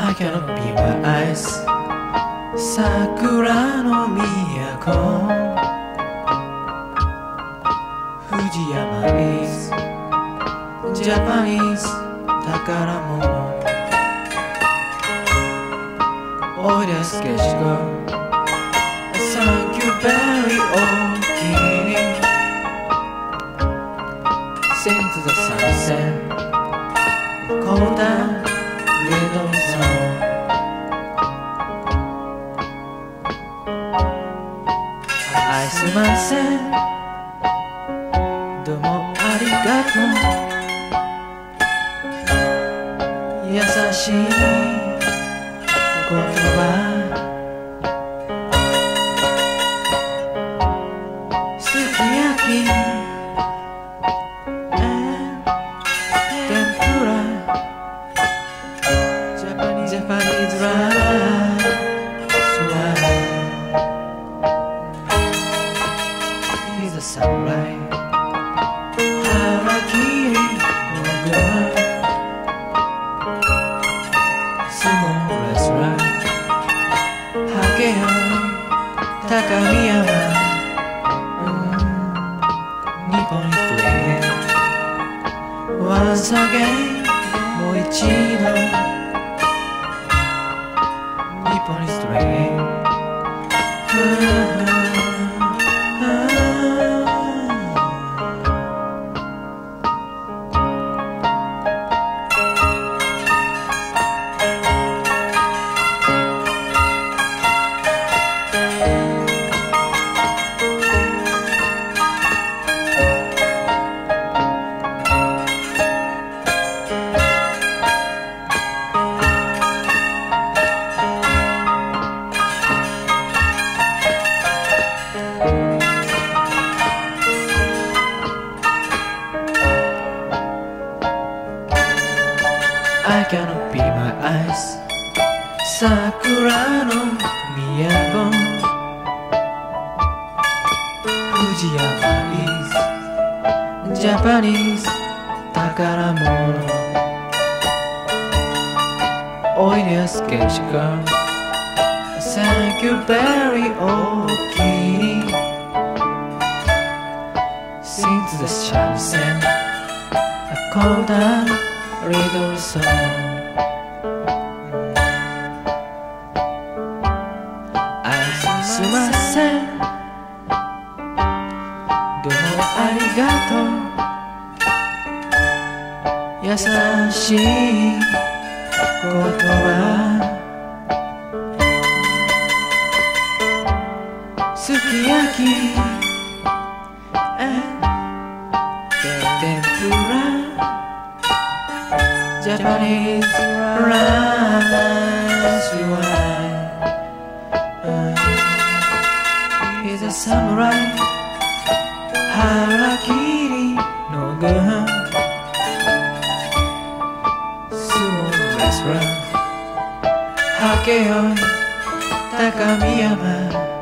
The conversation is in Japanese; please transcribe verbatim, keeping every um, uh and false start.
I cannot be my eyes 桜の都富士山 is Japanese 宝物おいでスケッチが Thank you very 大きに Sing to the sunset Cold down little song愛すませんどうもありがとう優しい言葉すき焼き天ぷらジャパニーズライスはHe's a samurai 腹切りの具相撲レストランハゲよ高宮山Niponese Dream Once again もう一度 Niponese Dream I cannot be my eyes 桜の都富士山 is Japanese 宝物おいでやすけしか Thank you very 大きに Sing to the sunset A cold and little song愛すませんどうもありがとう優しい言葉すき焼き天ぷらJapanese rice wine He's a samurai 腹切りの具相撲レストランハケよ高宮山